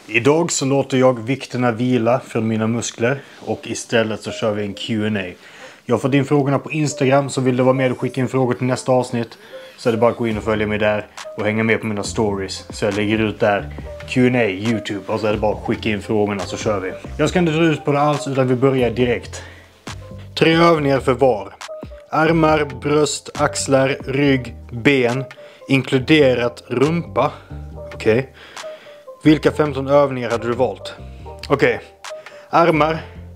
Idag så låter jag vikterna vila från mina muskler och istället så kör vi en Q&A. Jag har fått in frågorna på Instagram, så vill du vara med och skicka in frågor till nästa avsnitt så är det bara att gå in och följa mig där och hänga med på mina stories. Så jag lägger ut där Q&A, YouTube, och så är det bara att skicka in frågorna så kör vi. Jag ska inte dra ut på det alls utan vi börjar direkt. 3 övningar för var. Armar, bröst, axlar, rygg, ben, inkluderat rumpa. Okej. Vilka 15 övningar hade du valt? Okej. Armar.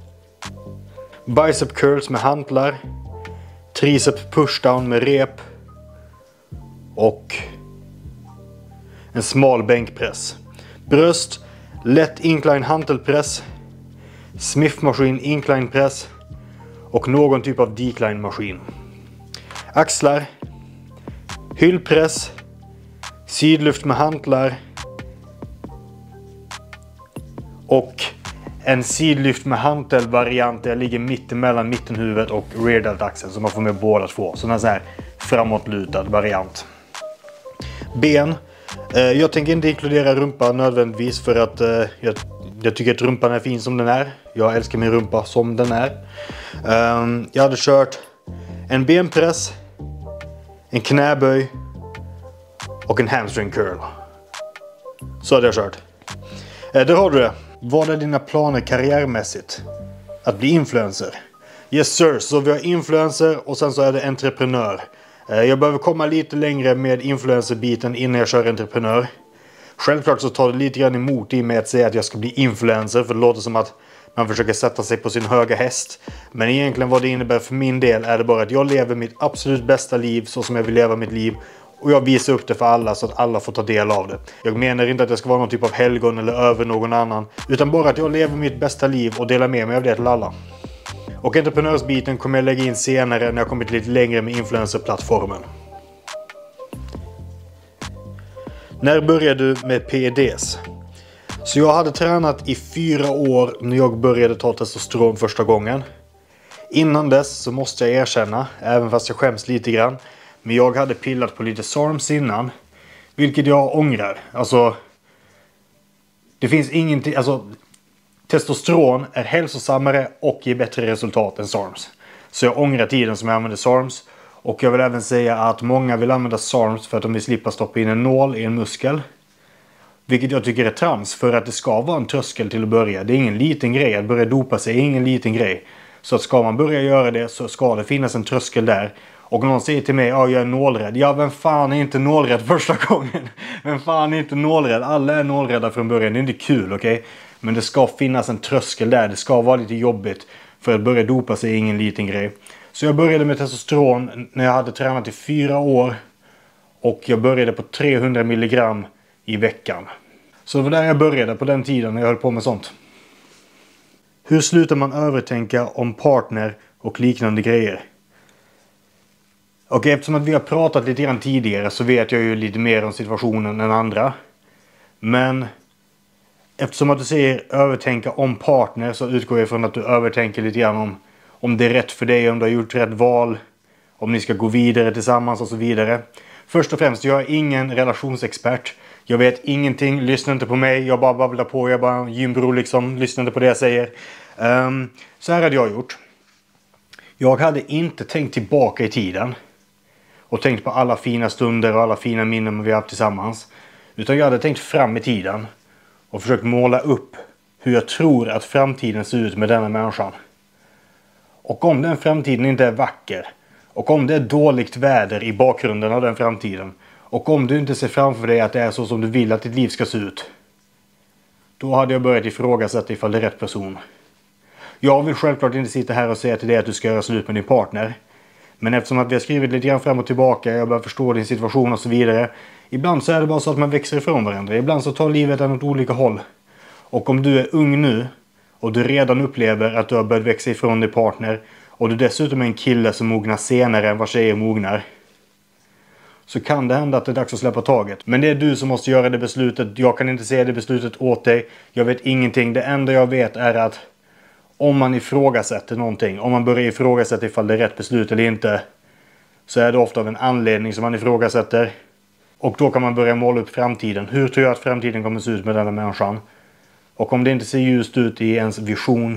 Bicep curls med hantlar. Tricep pushdown med rep. Och en smal bänkpress. Bröst. Lätt incline hantelpress. Smith-maskin incline press. Och någon typ av decline maskin. Axlar. Hyllpress. Sidlyft med hantlar. Och en sidlyft med hantel-variant där jag ligger mittemellan mittenhuvudet och rear delt axeln, så man får med båda två. Så en sån här framåtlutad variant. Ben. Jag tänker inte inkludera rumpa nödvändigtvis för att jag tycker att rumpan är fin som den är. Jag älskar min rumpa som den är. Jag hade kört en benpress, en knäböj och en hamstring curl. Så hade jag kört. Där har du det. Vad är dina planer karriärmässigt? Att bli influencer? Yes sir, så vi har influencer och sen så är det entreprenör. Jag behöver komma lite längre med influencer-biten innan jag kör entreprenör. Självklart så tar det lite grann emot i mig att säga att jag ska bli influencer, för det låter som att man försöker sätta sig på sin höga häst. Men egentligen vad det innebär för min del är det bara att jag lever mitt absolut bästa liv så som jag vill leva mitt liv. Och jag visar upp det för alla så att alla får ta del av det. Jag menar inte att jag ska vara någon typ av helgon eller över någon annan. Utan bara att jag lever mitt bästa liv och delar med mig av det till alla. Och entreprenörsbiten kommer jag lägga in senare när jag kommit lite längre med influencerplattformen. När började du med PEDs? Så jag hade tränat i 4 år när jag började ta testosteron första gången. Innan dess så måste jag erkänna, även fast jag skäms lite grann. Men jag hade pillat på lite SARMs innan. Vilket jag ångrar. Alltså. Det finns ingenting. Alltså. Testosteron är hälsosammare och ger bättre resultat än SARMs. Så jag ångrar tiden som jag använde SARMs. Och jag vill även säga att många vill använda SARMs för att de vill slippa stoppa in en nål i en muskel. Vilket jag tycker är trams. För att det ska vara en tröskel till att börja. Det är ingen liten grej. Att börja dopa sig är ingen liten grej. Så att ska man börja göra det så ska det finnas en tröskel där. Och någon säger till mig, ja jag är nålrädd. Ja, vem fan är inte nålrädd första gången? Vem fan är inte nålrädd? Alla är nålrädda från början. Det är inte kul, okej? Men det ska finnas en tröskel där. Det ska vara lite jobbigt. För att börja dopa sig är ingen liten grej. Så jag började med testosteron när jag hade tränat i 4 år. Och jag började på 300 mg i veckan. Så det var där jag började på den tiden när jag höll på med sånt. Hur slutar man övertänka om partner och liknande grejer? Och eftersom att vi har pratat lite grann tidigare så vet jag ju lite mer om situationen än andra. Men eftersom att du säger övertänka om partner så utgår jag från att du övertänker lite grann om det är rätt för dig, om du har gjort rätt val, om ni ska gå vidare tillsammans och så vidare. Först och främst, jag är ingen relationsexpert. Jag vet ingenting, lyssna inte på mig, jag bara babblar på, jag bara gymbror liksom, lyssna inte på det jag säger. Så här hade jag gjort. Jag hade inte tänkt tillbaka i tiden. Och tänkt på alla fina stunder och alla fina minnen vi har haft tillsammans. Utan jag hade tänkt fram i tiden. Och försökt måla upp hur jag tror att framtiden ser ut med denna människan. Och om den framtiden inte är vacker. Och om det är dåligt väder i bakgrunden av den framtiden. Och om du inte ser framför dig att det är så som du vill att ditt liv ska se ut. Då hade jag börjat ifrågasätta ifall det är rätt person. Jag vill självklart inte sitta här och säga till dig att du ska göra slut med din partner. Men eftersom att vi har skrivit lite grann fram och tillbaka, jag börjar förstå din situation och så vidare. Ibland så är det bara så att man växer ifrån varandra. Ibland så tar livet åt olika håll. Och om du är ung nu och du redan upplever att du har börjat växa ifrån din partner. Och du dessutom är en kille som mognar senare än vad tjejer mognar. Så kan det hända att det är dags att släppa taget. Men det är du som måste göra det beslutet. Jag kan inte säga det beslutet åt dig. Jag vet ingenting. Det enda jag vet är att om man ifrågasätter någonting, om man börjar ifrågasätta ifall det är rätt beslut eller inte, så är det ofta av en anledning som man ifrågasätter. Och då kan man börja måla upp framtiden. Hur tror jag att framtiden kommer se ut med denna människan? Och om det inte ser ljust ut i ens vision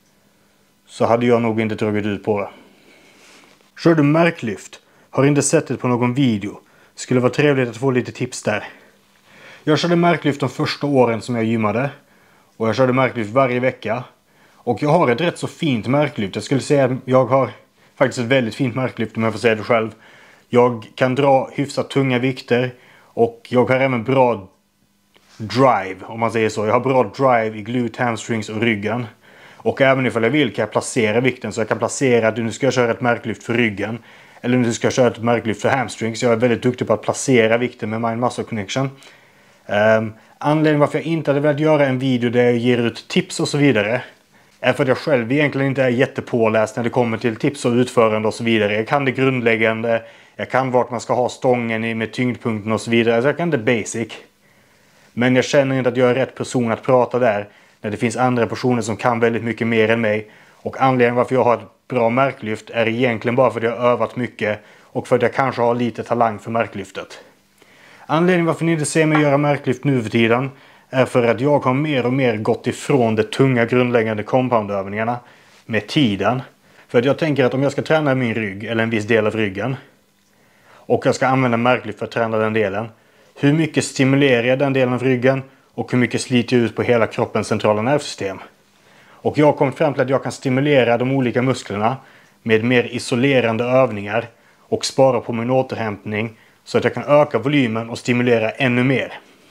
så hade jag nog inte dragit ut på det. Kör du marklyft? Har inte sett det på någon video. Skulle vara trevligt att få lite tips där. Jag körde marklyft de första åren som jag gymmade. Och jag körde marklyft varje vecka. Och jag har ett rätt så fint marklyft. Jag skulle säga att jag har faktiskt ett väldigt fint marklyft om jag får säga det själv. Jag kan dra hyfsat tunga vikter. Och jag har även bra drive om man säger så. Jag har bra drive i glute, hamstrings och ryggen. Och även ifall jag vill kan jag placera vikten. Så jag kan placera att nu ska jag köra ett marklyft för ryggen. Eller nu ska jag köra ett marklyft för hamstrings. Jag är väldigt duktig på att placera vikten med Mind Muscle Connection. Anledningen varför jag inte hade velat göra en video där jag ger ut tips och så vidare är för att jag själv egentligen inte är jättepåläst när det kommer till tips och utförande och så vidare. Jag kan det grundläggande. Jag kan vart man ska ha stången med tyngdpunkten och så vidare. Så jag kan det basic. Men jag känner inte att jag är rätt person att prata där. När det finns andra personer som kan väldigt mycket mer än mig. Och anledningen varför jag har ett bra marklyft är egentligen bara för att jag har övat mycket. Och för att jag kanske har lite talang för marklyftet. Anledningen varför ni inte ser mig göra marklyft nu för tiden är för att jag har mer och mer gått ifrån de tunga grundläggande compoundövningarna med tiden. För att jag tänker att om jag ska träna min rygg eller en viss del av ryggen och jag ska använda marklyft för att träna den delen. Hur mycket stimulerar jag den delen av ryggen och hur mycket sliter jag ut på hela kroppens centrala nervsystem. Och jag har kommit fram till att jag kan stimulera de olika musklerna med mer isolerande övningar och spara på min återhämtning så att jag kan öka volymen och stimulera ännu mer.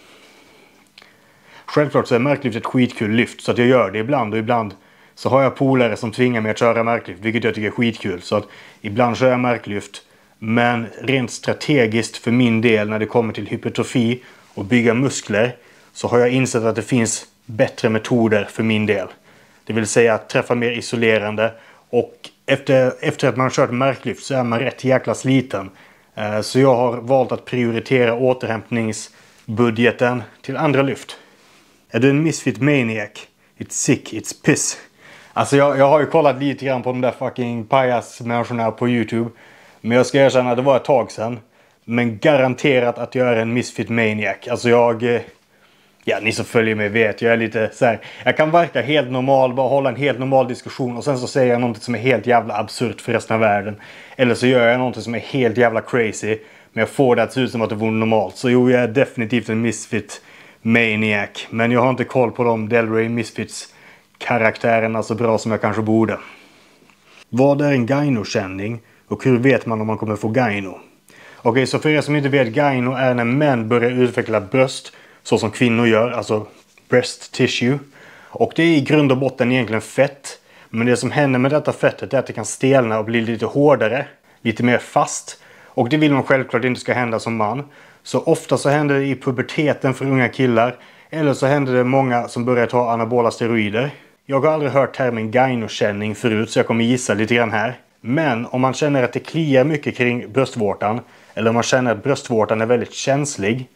Självklart så är marklyft ett skitkul lyft så att jag gör det ibland och ibland så har jag polare som tvingar mig att köra marklyft vilket jag tycker är skitkul. Så att ibland kör jag marklyft men rent strategiskt för min del när det kommer till hypertrofi och bygga muskler så har jag insett att det finns bättre metoder för min del. Det vill säga att träffa mer isolerande och efter att man har kört marklyft så är man rätt jäkla sliten. Så jag har valt att prioritera återhämtningsbudgeten till andra lyft. Är du en misfit maniac? It's sick, it's piss. Alltså jag har ju kollat lite grann på de där fucking pajasmänniskorna på YouTube. Men jag ska erkänna att det var ett tag sedan. Men garanterat att jag är en misfit maniac. Alltså ja, ni som följer mig vet, jag är lite så här. Jag kan verka helt normal, bara hålla en helt normal diskussion. Och sen så säger jag något som är helt jävla absurt för resten av världen. Eller så gör jag något som är helt jävla crazy. Men jag får det att se ut som att det vore normalt. Så jo, jag är definitivt en misfit maniac. Men jag har inte koll på de Delray Misfits karaktärerna så bra som jag kanske borde. Vad är en gyno-känning? Och hur vet man om man kommer få gyno? Okej, så för er som inte vet, gyno är när män börjar utveckla bröst. Så som kvinnor gör, alltså breast tissue. Och det är i grund och botten egentligen fett. Men det som händer med detta fettet är att det kan stelna och bli lite hårdare. Lite mer fast. Och det vill man självklart inte ska hända som man. Så ofta så händer det i puberteten för unga killar. Eller så händer det många som börjar ta anabola steroider. Jag har aldrig hört termen gyno-känning förut så jag kommer gissa lite grann här. Men om man känner att det kliar mycket kring bröstvårtan. Eller om man känner att bröstvårtan är väldigt känslig.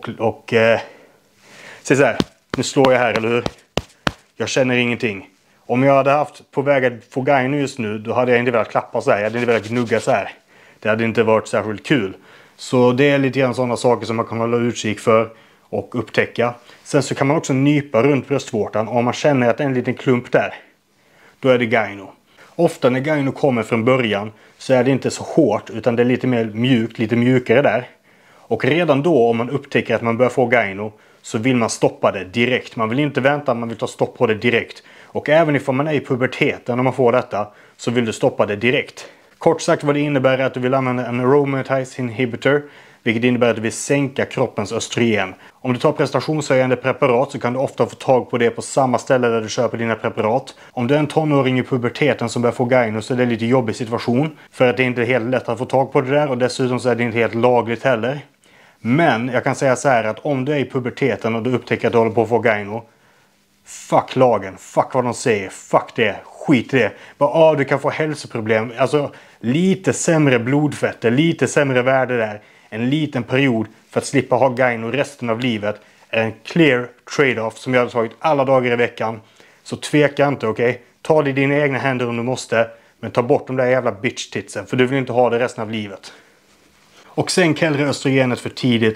Se så här, nu slår jag här, eller hur? Jag känner ingenting. Om jag hade haft på väg att få gyno just nu, då hade jag inte velat klappa så här. Jag hade inte velat gnugga så här. Det hade inte varit särskilt kul. Så det är lite grann sådana saker som man kan hålla utkik för och upptäcka. Sen så kan man också nypa runt bröstvårtan. Om man känner att det är en liten klump där, då är det gyno. Ofta när gyno kommer från början så är det inte så hårt utan det är lite mer mjukt, lite mjukare där. Och redan då om man upptäcker att man börjar få gyno så vill man stoppa det direkt. Man vill inte vänta, man vill ta stopp på det direkt. Och även ifall man är i puberteten och man får detta så vill du stoppa det direkt. Kort sagt vad det innebär är att du vill använda en aromatase inhibitor. Vilket innebär att du vill sänka kroppens östrogen. Om du tar prestationshöjande preparat så kan du ofta få tag på det på samma ställe där du köper dina preparat. Om du är en tonåring i puberteten som börjar få gyno så är det en lite jobbig situation. För att det är inte helt lätt att få tag på det där och dessutom så är det inte helt lagligt heller. Men jag kan säga så här att om du är i puberteten och du upptäcker att du håller på att få gyno. Fuck lagen, fuck vad de säger, fuck det, skit det. Bara, du kan få hälsoproblem. Alltså lite sämre blodfetter, lite sämre värde där. En liten period för att slippa ha gyno resten av livet är en clear trade-off som jag har tagit alla dagar i veckan. Så tveka inte, okej? Ta det i dina egna händer om du måste. Men ta bort de där jävla bitch-titsen för du vill inte ha det resten av livet. Och sänk hellre östrogenet för tidigt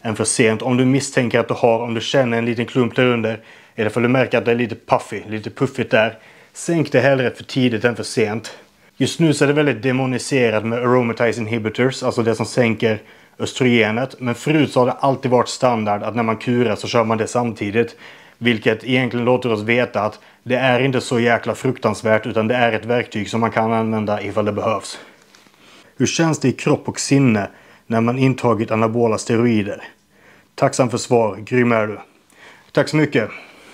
än för sent. Om du misstänker att du har, om du känner en liten klump där under, eller för du märker att det är lite puffy, lite puffigt där, sänk det hellre för tidigt än för sent. Just nu så är det väldigt demoniserat med aromatase inhibitors, alltså det som sänker östrogenet. Men förut så har det alltid varit standard att när man kurar så kör man det samtidigt. Vilket egentligen låter oss veta att det är inte så jäkla fruktansvärt, utan det är ett verktyg som man kan använda ifall det behövs. Hur känns det i kropp och sinne när man intagit anabola steroider? Tacksam för svar, grym är du. Tack så mycket.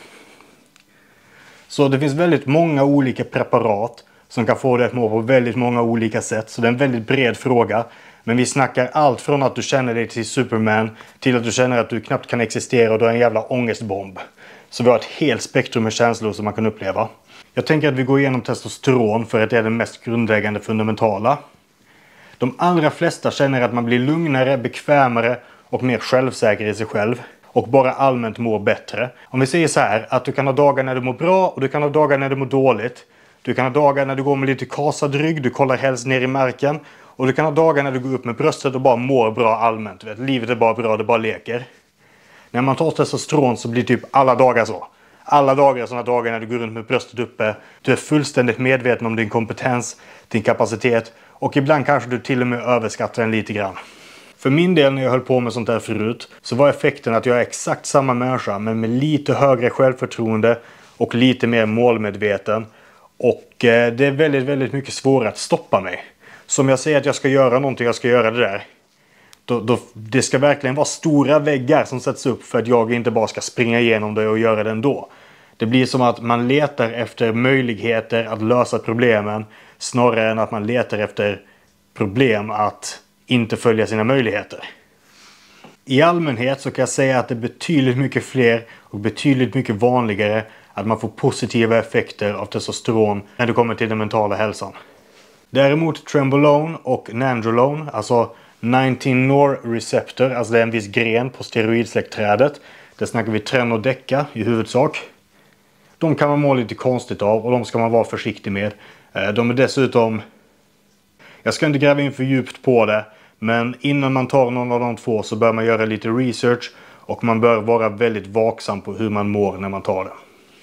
Så det finns väldigt många olika preparat som kan få dig att må på väldigt många olika sätt. Så det är en väldigt bred fråga. Men vi snackar allt från att du känner dig till Superman till att du känner att du knappt kan existera och du är en jävla ångestbomb. Så vi har ett helt spektrum med känslor som man kan uppleva. Jag tänker att vi går igenom testosteron för att det är det mest grundläggande fundamentala. De allra flesta känner att man blir lugnare, bekvämare och mer självsäker i sig själv. Och bara allmänt mår bättre. Om vi säger så här, att du kan ha dagar när du mår bra och du kan ha dagar när du mår dåligt. Du kan ha dagar när du går med lite kasad rygg, du kollar helst ner i marken. Och du kan ha dagar när du går upp med bröstet och bara mår bra allmänt. Vet, livet är bara bra, det bara leker. När man tar testosteron så blir typ alla dagar så. Alla dagar är sådana dagar när du går runt med bröstet uppe. Du är fullständigt medveten om din kompetens, din kapacitet. Och ibland kanske du till och med överskattar den lite grann. För min del när jag höll på med sånt här förut så var effekten att jag är exakt samma människa men med lite högre självförtroende och lite mer målmedveten. Och det är väldigt, väldigt mycket svårare att stoppa mig. Så om jag säger att jag ska göra någonting, jag ska göra det där. Det ska verkligen vara stora väggar som sätts upp för att jag inte bara ska springa igenom det och göra det ändå. Det blir som att man letar efter möjligheter att lösa problemen snarare än att man letar efter problem att inte följa sina möjligheter. I allmänhet så kan jag säga att det är betydligt mycket fler och betydligt mycket vanligare att man får positiva effekter av testosteron när det kommer till den mentala hälsan. Däremot Trenbolone och Nandrolone, alltså 19-nor-receptor, alltså det är en viss gren på steroidsläktträdet. Det snackar vi tren och decka i huvudsak. De kan man må lite konstigt av och de ska man vara försiktig med. De är dessutom... Jag ska inte gräva in för djupt på det, men innan man tar någon av de två så bör man göra lite research och man bör vara väldigt vaksam på hur man mår när man tar det.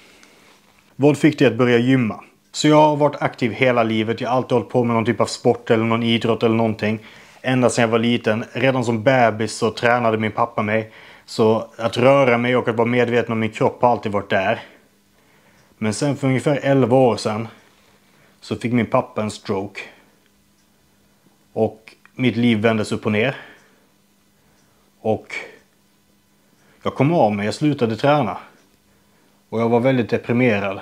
Vad fick dig att börja gymma? Så jag har varit aktiv hela livet. Jag har alltid hållit på med någon typ av sport eller någon idrott eller någonting. Ända sedan jag var liten. Redan som bebis så tränade min pappa mig. Så att röra mig och att vara medveten om min kropp har alltid varit där. Men sen för ungefär 11 år sedan så fick min pappa en stroke. Och mitt liv vändes upp och ner. Och jag kom av mig, jag slutade träna. Och jag var väldigt deprimerad.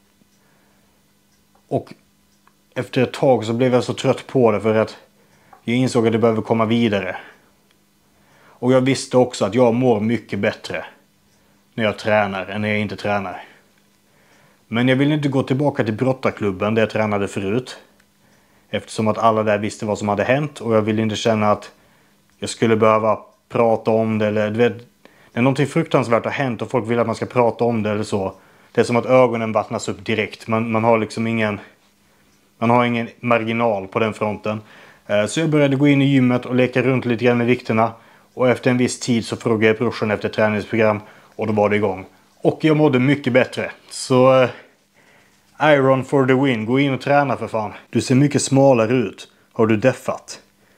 Och efter ett tag så blev jag så trött på det för att jag insåg att det behöver komma vidare. Och jag visste också att jag mår mycket bättre när jag tränar än när jag inte tränar. Men jag ville inte gå tillbaka till brottarklubben där jag tränade förut. Eftersom att alla där visste vad som hade hänt. Och jag ville inte känna att jag skulle behöva prata om det. Eller, du vet, när någonting fruktansvärt har hänt och folk vill att man ska prata om det eller så. Det är som att ögonen vattnas upp direkt. Man har liksom ingen marginal på den fronten. Så jag började gå in i gymmet och leka runt lite grann med vikterna. Och efter en viss tid så frågade jag brorsan efter träningsprogram. Och då var det igång. Och jag mådde mycket bättre. Så... Iron for the win. Gå in och träna för fan. Du ser mycket smalare ut. Har du deffat?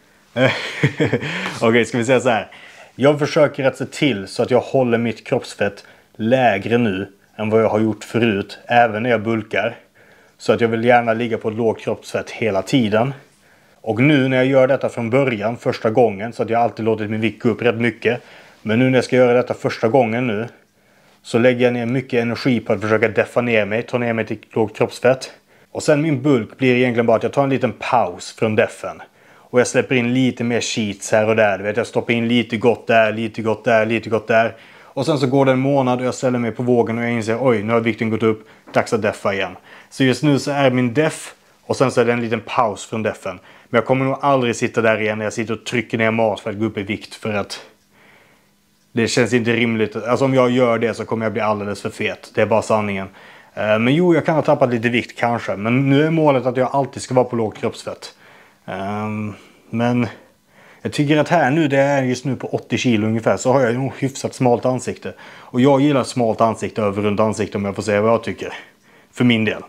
Okej, ska vi säga så här. Jag försöker att se till så att jag håller mitt kroppsfett lägre nu än vad jag har gjort förut. Även när jag bulkar. Så att jag vill gärna ligga på ett lågt kroppsfett hela tiden. Och nu när jag gör detta från början, första gången. Så att jag alltid låtit min vikt gå upp rätt mycket. Men nu när jag ska göra detta första gången nu. Så lägger jag ner mycket energi på att försöka deffa ner mig. Ta ner mig till lågt kroppsfett. Och sen min bulk blir egentligen bara att jag tar en liten paus från deffen. Och jag släpper in lite mer sheets här och där. Du vet, jag stoppar in lite gott där, lite gott där, lite gott där. Och sen så går det en månad och jag ställer mig på vågen och jag inser oj, nu har vikten gått upp. Dags att deffa igen. Så just nu så är min deff och sen så är det en liten paus från deffen. Men jag kommer nog aldrig sitta där igen när jag sitter och trycker ner mat för att gå upp i vikt. För att det känns inte rimligt. Alltså om jag gör det så kommer jag bli alldeles för fet. Det är bara sanningen. Men jo, jag kan ha tappat lite vikt kanske. Men nu är målet att jag alltid ska vara på lågt kroppsfett. Men Jag tycker att här nu, det är just nu på 80 kilo ungefär, så har jag nog hyfsat smalt ansikte. Och jag gillar smalt ansikte över runt ansikte, om jag får säga vad jag tycker. För min del.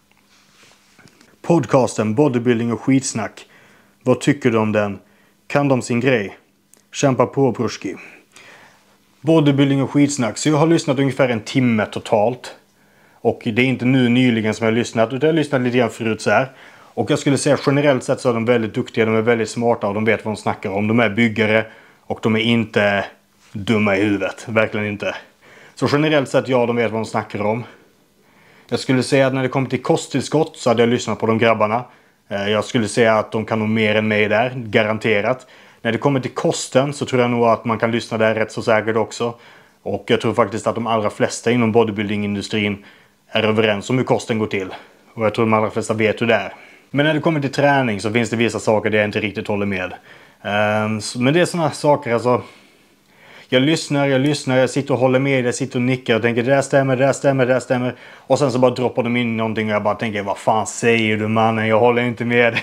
Podcasten Bodybuilding och skitsnack. Vad tycker du om den? Kan de sin grej? Kämpa på, Pruski. Bodybuilding och skitsnack. Så jag har lyssnat ungefär en timme totalt. Och det är inte nu nyligen som jag har lyssnat, utan jag har lyssnat lite grann förut så här. Och jag skulle säga generellt sett så är de väldigt duktiga, de är väldigt smarta och de vet vad de snackar om. De är byggare och de är inte dumma i huvudet. Verkligen inte. Så generellt sett, ja, de vet vad de snackar om. Jag skulle säga att när det kommer till kosttillskott så hade jag lyssnat på de grabbarna. Jag skulle säga att de kan nog mer än mig där, garanterat. När det kommer till kosten så tror jag nog att man kan lyssna där rätt så säkert också. Och jag tror faktiskt att de allra flesta inom bodybuilding-industrin är överens om hur kosten går till. Och jag tror att de allra flesta vet hur det är. Men när det kommer till träning så finns det vissa saker där jag inte riktigt håller med. Men det är sådana saker, alltså. Jag lyssnar, jag sitter och håller med, jag sitter och nickar och tänker det stämmer. Och sen så bara droppar de in någonting och jag bara tänker, vad fan säger du mannen, jag håller inte med.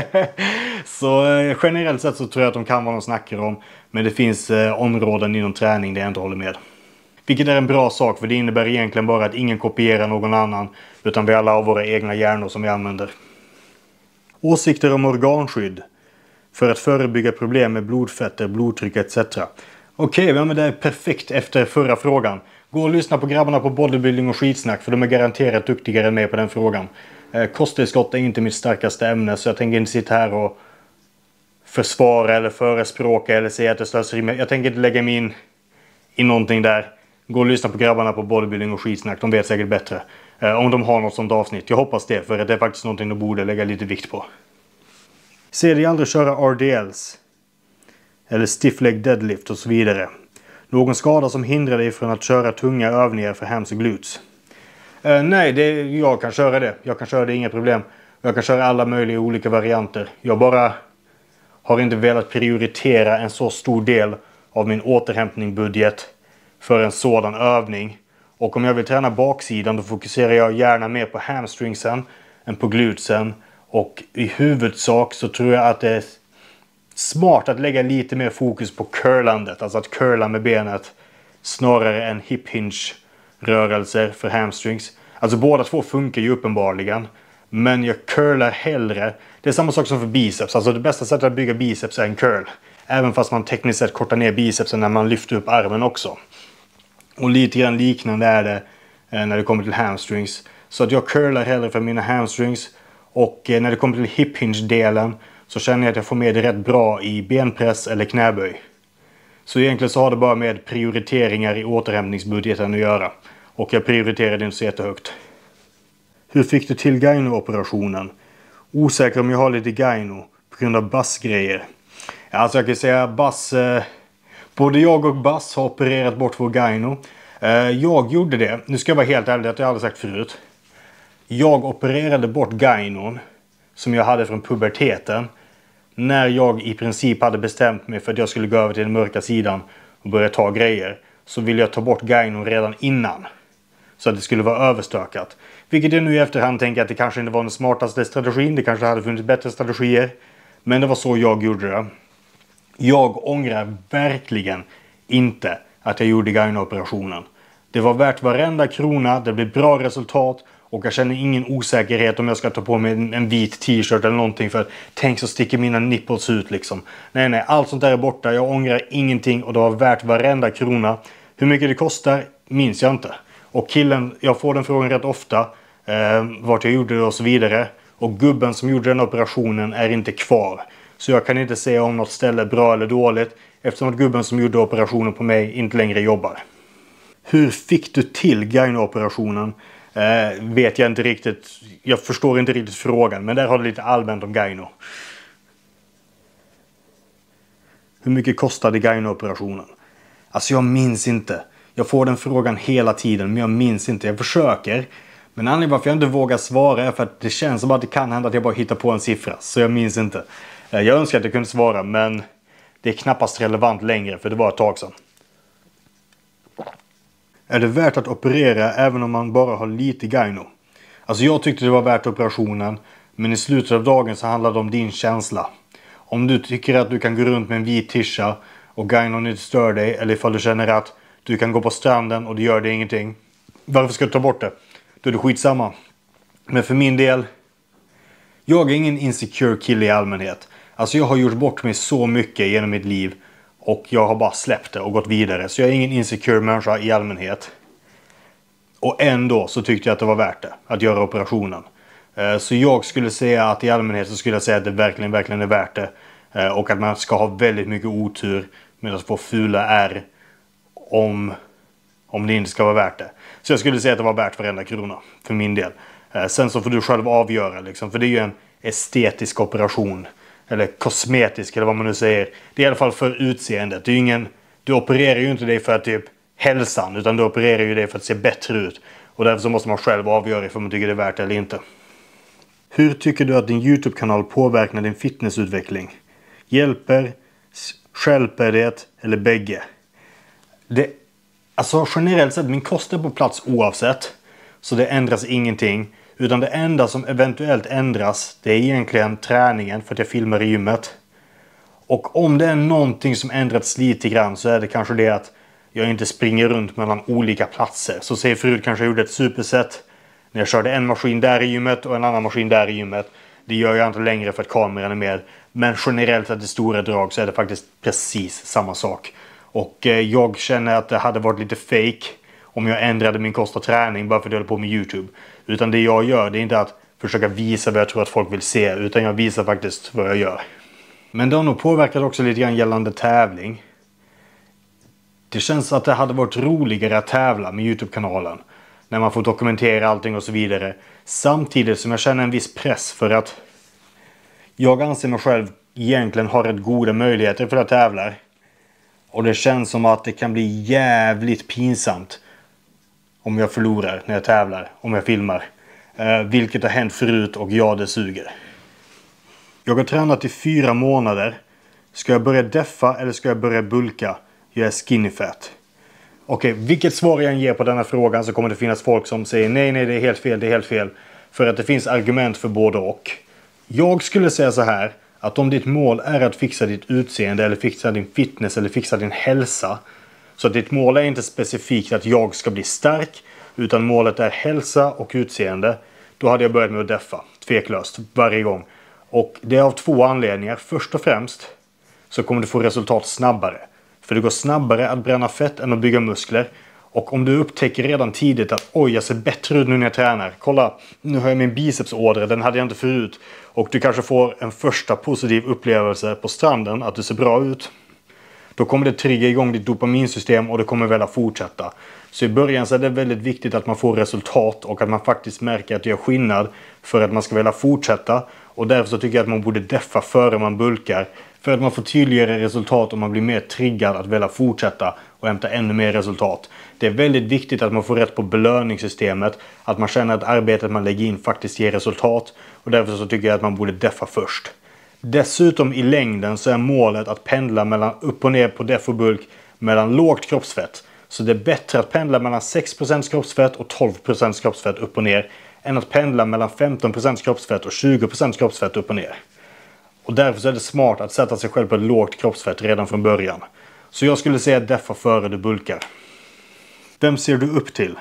Så generellt sett så tror jag att de kan vad de snackar om. Men det finns områden inom träning där jag inte håller med. Vilket är en bra sak, för det innebär egentligen bara att ingen kopierar någon annan. Utan vi alla har våra egna hjärnor som vi använder. Åsikter om organskydd. För att förebygga problem med blodfetter, blodtryck etc. Okej, men det är perfekt efter förra frågan. Gå och lyssna på grabbarna på bodybuilding och skitsnack, för de är garanterat duktigare än mig på den frågan. Kosttillskott är inte mitt starkaste ämne, så jag tänker inte sitta här och försvara eller förespråka eller säga att det slösar. Jag tänker inte lägga mig in i någonting där. Gå och lyssna på grabbarna på bodybuilding och skitsnack, de vet säkert bättre. Om de har något sånt avsnitt. Jag hoppas det, för det är faktiskt någonting de borde lägga lite vikt på. Se dig aldrig köra RDLs. Eller stiff leg deadlift och så vidare. Någon skada som hindrar dig från att köra tunga övningar för hams och glutes. Nej, jag kan köra det. Jag kan köra det, inga problem. Jag kan köra alla möjliga olika varianter. Jag bara har inte velat prioritera en så stor del av min återhämtningbudget för en sådan övning. Och om jag vill träna baksidan, då fokuserar jag gärna mer på hamstringsen än på glutesen. Och i huvudsak så tror jag att det är smart att lägga lite mer fokus på curlandet. Alltså att curla med benet snarare än hip hinge rörelser för hamstrings. Alltså båda två funkar ju uppenbarligen. Men jag curlar hellre. Det är samma sak som för biceps. Alltså det bästa sättet att bygga biceps är en curl. Även fast man tekniskt sett kortar ner bicepsen när man lyfter upp armen också. Och lite grann liknande är det när det kommer till hamstrings. Så att jag curlar hellre för mina hamstrings. Och när det kommer till hip hinge-delen så känner jag att jag får med det rätt bra i benpress eller knäböj. Så egentligen så har det bara med prioriteringar i återhämtningsbudgeten att göra. Och jag prioriterar det inte så jättehögt. Hur fick du till gyno-operationen? Osäker om jag har lite gyno på grund av bassgrejer. Alltså jag kan säga bass... Både jag och Bass har opererat bort vår gyno. Jag gjorde det. Nu ska jag vara helt ärlig, det har jag aldrig sagt förut. Jag opererade bort gynon som jag hade från puberteten. När jag i princip hade bestämt mig för att jag skulle gå över till den mörka sidan och börja ta grejer. Så ville jag ta bort gynon redan innan. Så att det skulle vara överstökat. Vilket jag nu i efterhand tänker att det kanske inte var den smartaste strategin. Det kanske hade funnits bättre strategier. Men det var så jag gjorde det. Jag ångrar verkligen inte att jag gjorde gyno-operationen. Det var värt varenda krona, det blev bra resultat och jag känner ingen osäkerhet om jag ska ta på mig en vit t-shirt eller någonting, för tänk så sticker mina nipples ut liksom. Nej, allt sånt där är borta, jag ångrar ingenting och det var värt varenda krona. Hur mycket det kostar minns jag inte. Och killen, jag får den frågan rätt ofta, vart jag gjorde det och så vidare. Och gubben som gjorde den operationen är inte kvar. Så jag kan inte säga om något ställe är bra eller dåligt, eftersom att gubben som gjorde operationen på mig inte längre jobbar. Hur fick du till gyno-operationen? Vet jag inte riktigt. Jag förstår inte riktigt frågan, men där har det lite allmänt om gyno. Hur mycket kostade gyno-operationen? Alltså jag minns inte. Jag får den frågan hela tiden, men jag minns inte. Jag försöker. Men anledningen varför jag inte vågar svara är för att det känns som att det kan hända att jag bara hittar på en siffra. Så jag minns inte. Jag önskar att jag kunde svara, men det är knappast relevant längre, för det var ett tag sedan. Är det värt att operera även om man bara har lite gyno? Alltså jag tyckte det var värt operationen, men i slutet av dagen så handlade det om din känsla. Om du tycker att du kan gå runt med en vit tisha och gynon inte stör dig, eller ifall du känner att du kan gå på stranden och det gör det ingenting. Varför ska du ta bort det? Då är det skitsamma. Men för min del, jag är ingen insecure kille i allmänhet. Alltså jag har gjort bort mig så mycket genom mitt liv och jag har bara släppt det och gått vidare. Så jag är ingen insecure människa i allmänhet. Och ändå så tyckte jag att det var värt det att göra operationen. Så jag skulle säga att i allmänhet så skulle jag säga att det verkligen är värt det. Och att man ska ha väldigt mycket otur med att få fula ärr om det inte ska vara värt det. Så jag skulle säga att det var värt varenda krona för min del. Sen så får du själv avgöra liksom, för det är ju en estetisk operation. Eller kosmetisk eller vad man nu säger. Det är i alla fall för utseendet. Det är ju ingen, du opererar ju inte dig för att typ hälsan, utan du opererar ju dig för att se bättre ut. Och därför så måste man själv avgöra ifall man tycker det är värt det eller inte. Hur tycker du att din YouTube-kanal påverkar din fitnessutveckling? Hjälper, stjälper det eller bägge? Alltså generellt sett, min kost är på plats oavsett. Så det ändras ingenting. Utan det enda som eventuellt ändras, det är egentligen träningen för att jag filmar i gymmet. Och om det är någonting som ändrats lite grann så är det kanske det att jag inte springer runt mellan olika platser. Så säg förut kanske jag gjorde ett superset när jag körde en maskin där i gymmet och en annan maskin där i gymmet. Det gör jag inte längre för att kameran är med. Men generellt sett i stora drag så är det faktiskt precis samma sak. Och jag känner att det hade varit lite fake om jag ändrade min kost och träning bara för att jag håller på med YouTube. Utan det jag gör, det är inte att försöka visa vad jag tror att folk vill se, utan jag visar faktiskt vad jag gör. Men det har nog påverkat också lite grann gällande tävling. Det känns att det hade varit roligare att tävla med YouTube-kanalen. När man får dokumentera allting och så vidare. Samtidigt som jag känner en viss press för att jag anser mig själv egentligen har rätt goda möjligheter för att tävla. Och det känns som att det kan bli jävligt pinsamt om jag förlorar när jag tävlar, om jag filmar. Vilket har hänt förut och ja, det suger. Jag har tränat i 4 månader. Ska jag börja deffa eller ska jag börja bulka? Jag är skinny fat. Okej, vilket svar jag än ger på denna frågan så kommer det finnas folk som säger nej, det är helt fel, det är helt fel. För att det finns argument för både och. Jag skulle säga så här, att om ditt mål är att fixa ditt utseende eller fixa din fitness eller fixa din hälsa. Så att ditt mål är inte specifikt att jag ska bli stark, utan målet är hälsa och utseende. Då hade jag börjat med att deffa, tveklöst, varje gång. Och det är av 2 anledningar. Först och främst så kommer du få resultat snabbare. För det går snabbare att bränna fett än att bygga muskler. Och om du upptäcker redan tidigt att oj, jag ser bättre ut nu när jag tränar. Kolla, nu har jag min bicepsådra, den hade jag inte förut. Och du kanske får en första positiv upplevelse på stranden att du ser bra ut. Då kommer det trigga igång ditt dopaminsystem och det kommer väl att fortsätta. Så i början så är det väldigt viktigt att man får resultat och att man faktiskt märker att det gör skillnad för att man ska vilja fortsätta. Och därför så tycker jag att man borde deffa före man bulkar. För att man får tydligare resultat och man blir mer triggad att vilja fortsätta och hämta ännu mer resultat. Det är väldigt viktigt att man får rätt på belöningssystemet. Att man känner att arbetet man lägger in faktiskt ger resultat. Och därför så tycker jag att man borde deffa först. Dessutom i längden så är målet att pendla mellan upp och ner på deff och bulk mellan lågt kroppsfett. Så det är bättre att pendla mellan 6% kroppsfett och 12% kroppsfett upp och ner. Än att pendla mellan 15% kroppsfett och 20% kroppsfett upp och ner. Och därför så är det smart att sätta sig själv på ett lågt kroppsfett redan från början. Så jag skulle säga deffa före du bulkar. Vem ser du upp till?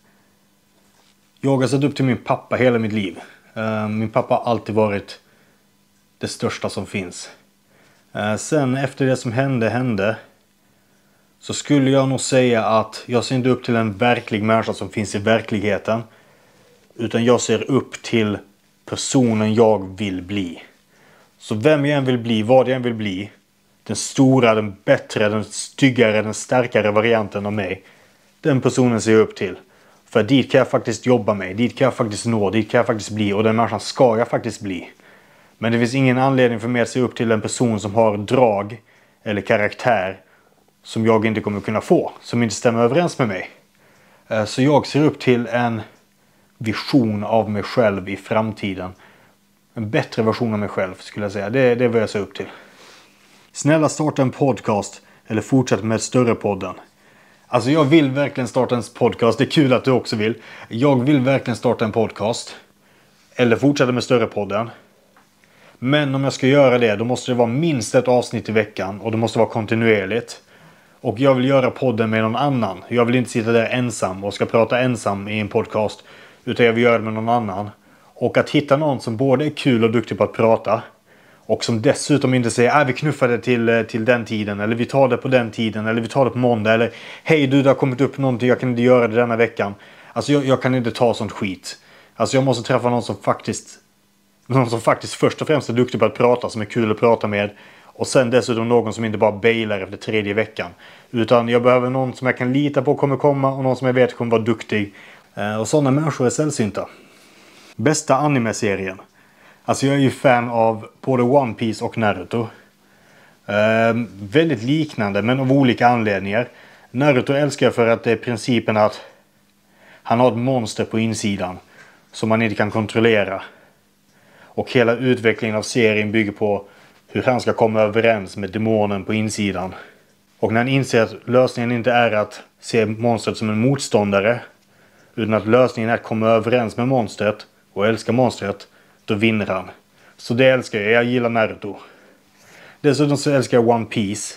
Jag har sett upp till min pappa hela mitt liv. Min pappa har alltid varit det största som finns. Sen efter det som hände så skulle jag nog säga att jag ser inte upp till en verklig människa som finns i verkligheten. Utan jag ser upp till personen jag vill bli. Så vem jag än vill bli, vad jag än vill bli. Den stora, den bättre, den styggare, den starkare varianten av mig. Den personen ser jag upp till. För dit kan jag faktiskt jobba med. Dit kan jag faktiskt nå. Dit kan jag faktiskt bli. Och den människan ska jag faktiskt bli. Men det finns ingen anledning för mig att se upp till en person som har drag eller karaktär som jag inte kommer kunna få. Som inte stämmer överens med mig. Så jag ser upp till en vision av mig själv i framtiden. En bättre version av mig själv skulle jag säga. Det är vad jag ser upp till. Snälla starta en podcast eller fortsätt med större podden. Alltså jag vill verkligen starta en podcast. Det är kul att du också vill. Jag vill verkligen starta en podcast. Eller fortsätta med större podden. Men om jag ska göra det, då måste det vara minst ett avsnitt i veckan. Och det måste vara kontinuerligt. Och jag vill göra podden med någon annan. Jag vill inte sitta där ensam och ska prata ensam i en podcast. Utan jag vill göra det med någon annan. Och att hitta någon som både är kul och duktig på att prata. Och som dessutom inte säger vi knuffar det till den tiden. Eller vi tar det på den tiden. Eller vi tar det på måndag. Eller hej du, det har kommit upp någonting. Jag kan inte göra det denna veckan. Alltså jag kan inte ta sånt skit. Alltså jag måste träffa någon som faktiskt först och främst är duktig på att prata. Som är kul att prata med. Och sen dessutom någon som inte bara bailar efter 3:e veckan. Utan jag behöver någon som jag kan lita på kommer komma. Och någon som jag vet kommer vara duktig. Och sådana människor är sällsynta. Bästa anime-serien. Alltså jag är ju fan av både One Piece och Naruto. Väldigt liknande men av olika anledningar. Naruto älskar jag för att det är principen att han har ett monster på insidan. Som man inte kan kontrollera. Och hela utvecklingen av serien bygger på hur han ska komma överens med demonen på insidan. Och när han inser att lösningen inte är att se monstret som en motståndare. Utan att lösningen är att komma överens med monstret och älska monstret. Då vinner han. Så det älskar jag. Jag gillar Naruto. Dessutom så älskar jag One Piece.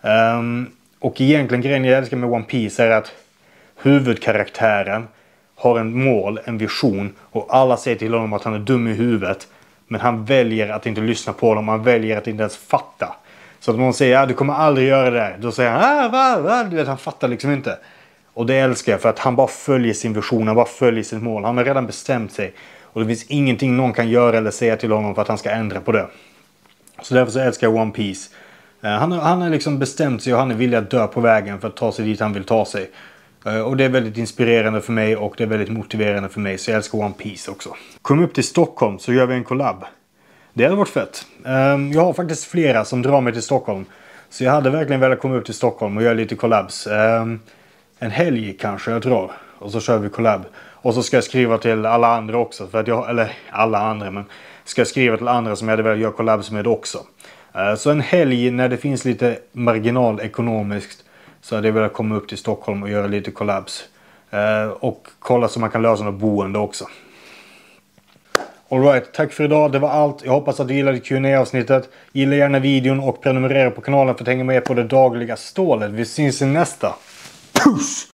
Och egentligen grejen jag älskar med One Piece är att huvudkaraktären har en mål, en vision. Och alla säger till honom att han är dum i huvudet. Men han väljer att inte lyssna på dem. Han väljer att inte ens fatta. Så att någon säger du kommer aldrig göra det. Då säger han du vet, han fattar liksom inte. Och det älskar jag för att han bara följer sin vision. Han bara följer sitt mål. Han har redan bestämt sig. Och det finns ingenting någon kan göra eller säga till honom för att han ska ändra på det. Så därför så älskar jag One Piece. Han har liksom bestämt sig och han är villig att dö på vägen för att ta sig dit han vill ta sig. Och det är väldigt inspirerande för mig och det är väldigt motiverande för mig. Så jag älskar One Piece också. Kom upp till Stockholm så gör vi en collab. Det hade varit fett. Jag har faktiskt flera som drar mig till Stockholm. Så jag hade verkligen velat komma upp till Stockholm och göra lite collabs. En helg kanske jag drar. Och så kör vi collab. Och så ska jag skriva till alla andra också. För att eller alla andra, men ska jag skriva till andra som jag hade velat göra collabs med också. Så en helg när det finns lite marginal ekonomiskt. Så hade jag velat komma upp till Stockholm och göra lite collabs. Och kolla så man kan lösa något boende också. Alright, tack för idag. Det var allt. Jag hoppas att du gillade Q&A-avsnittet. Gilla gärna videon och prenumerera på kanalen för att hänga med på det dagliga stålet. Vi syns i nästa. Puss!